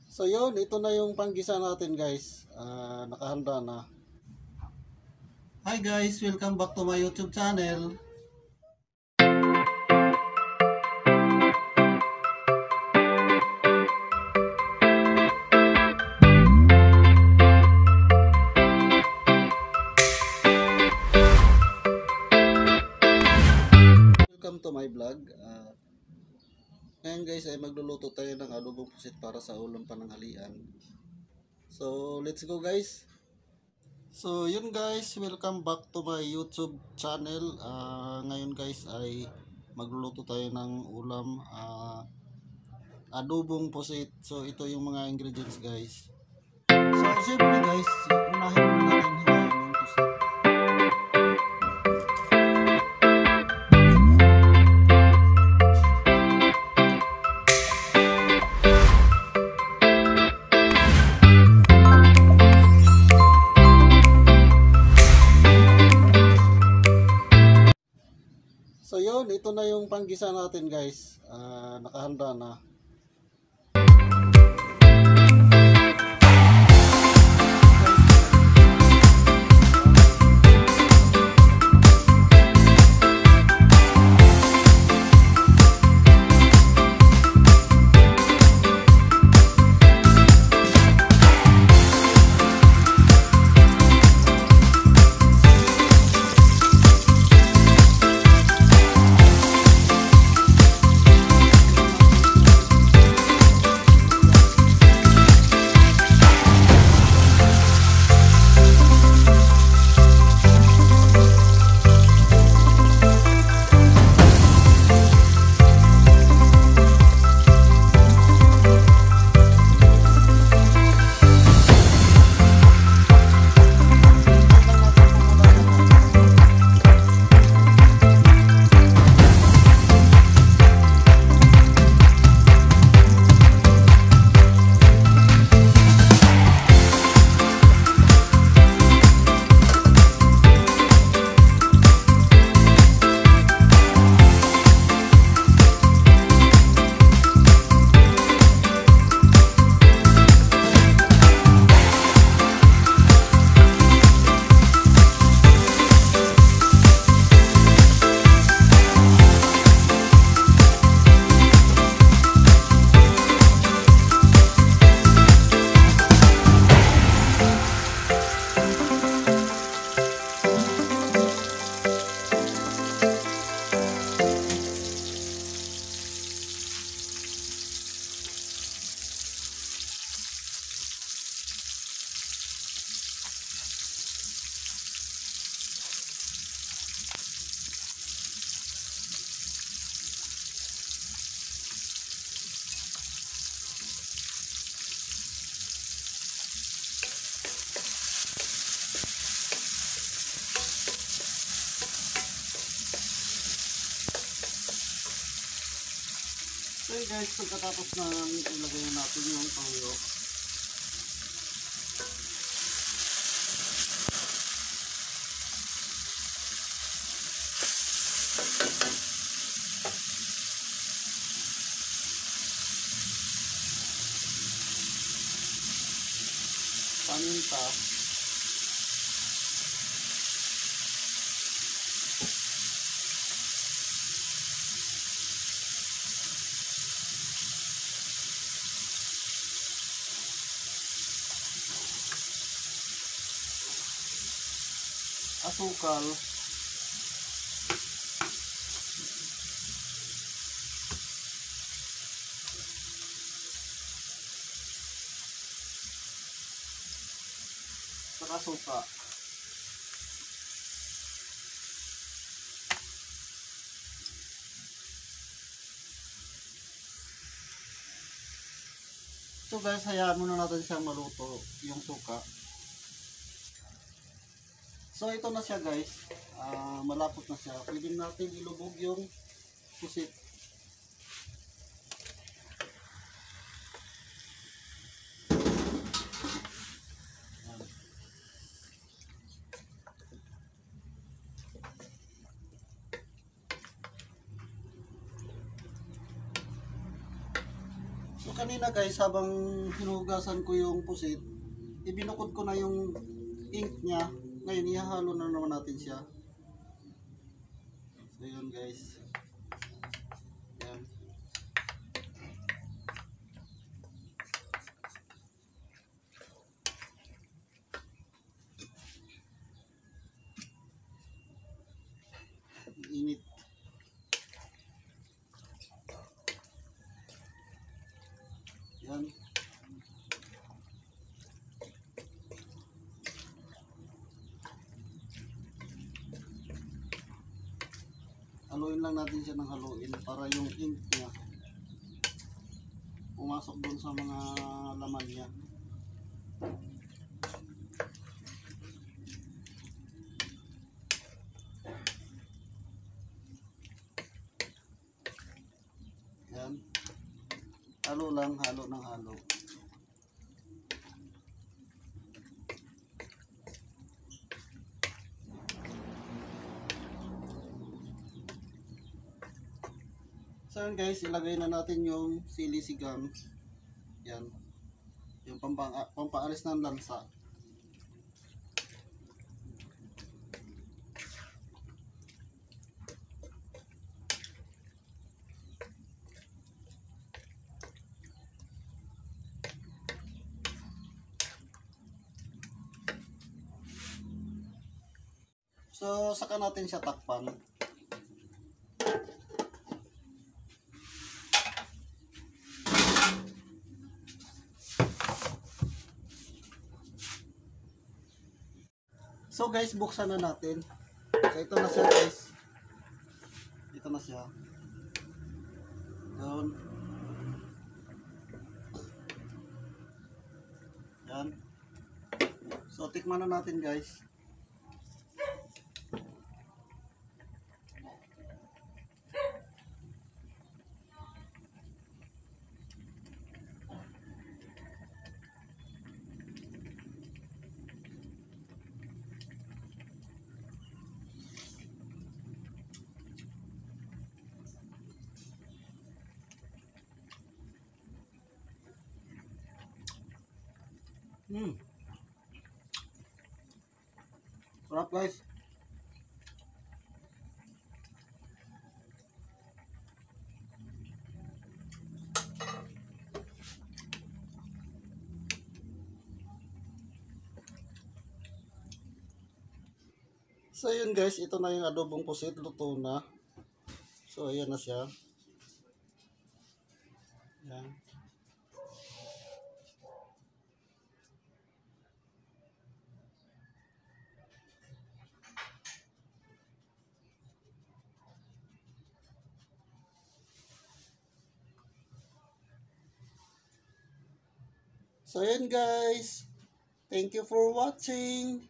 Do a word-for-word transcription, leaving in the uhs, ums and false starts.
So yun, ito na yung panggisa natin guys. Ah, nakahanda na. Hi guys, welcome back to my YouTube channel. Welcome to my vlog. Ah, ngayon guys ay magluluto tayo ng adobong pusit para sa ulam pananghalian. So let's go guys. So yun guys, welcome back to my YouTube channel. Ah, ngayon guys ay magluluto tayo ng ulam, ah, adobong pusit. So ito yung mga ingredients guys. So syempre guys, unahin muna natin hiwain yung pusit. So yun, ito na yung panggisa natin guys. Ah, nakahanda na. Okay guys, pagkatapos na ilagay natin yung toyo, paminta, asukal, saka suka. So guys, hayaan muna natin siyang maluto yung suka. So ito na siya guys, uh, malapot na siya. Pwede natin ilubog yung pusit. So kanina guys, habang hinugasan ko yung pusit, ibinukod ko na yung ink niya. Ngayon, ihahalo na naman natin siya. So, yun guys. Yan. Init. Yan. Haluin lang natin siya ng haluin para yung ink niya pumasok doon sa mga laman niya. Yan. Halo lang, halo ng halo. So yun guys, ilagay na natin yung sili sigang. Yan. Yung pampang pampaalis ng lansa. So saka natin siya takpan. So guys, buksan na natin. So ito na siya guys. Ito na siya. Doon. Yan. So tikman na natin guys. Hmm. Sarap guys. So yun guys, ito na yung adobong pusit, luto na. So ayan na siya. Yan. So yun guys. Thank you for watching.